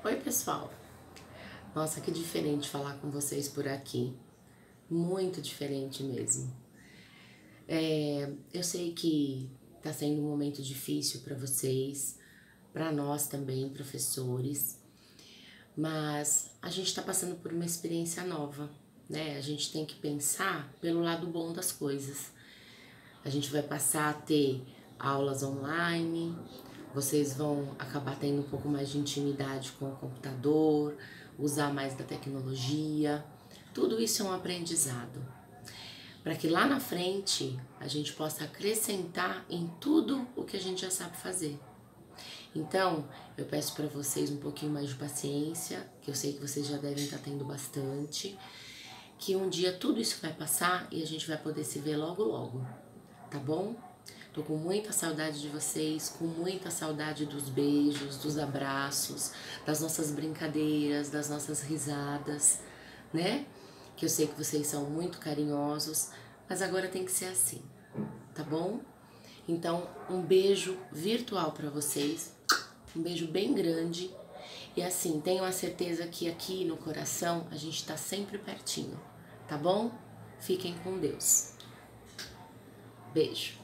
Oi, pessoal! Nossa, que diferente falar com vocês por aqui. Muito diferente mesmo. Eu sei que tá sendo um momento difícil para vocês, para nós também, professores, mas a gente tá passando por uma experiência nova, né? A gente tem que pensar pelo lado bom das coisas. A gente vai passar a ter aulas online, vocês vão acabar tendo um pouco mais de intimidade com o computador, usar mais da tecnologia. Tudo isso é um aprendizado, para que lá na frente a gente possa acrescentar em tudo o que a gente já sabe fazer. Então, eu peço para vocês um pouquinho mais de paciência, que eu sei que vocês já devem estar tendo bastante, que um dia tudo isso vai passar e a gente vai poder se ver logo logo, tá bom? Tô com muita saudade de vocês, com muita saudade dos beijos, dos abraços, das nossas brincadeiras, das nossas risadas, né? Que eu sei que vocês são muito carinhosos, mas agora tem que ser assim, tá bom? Então, um beijo virtual para vocês, um beijo bem grande. E assim, tenham a certeza que aqui no coração a gente tá sempre pertinho, tá bom? Fiquem com Deus. Beijo.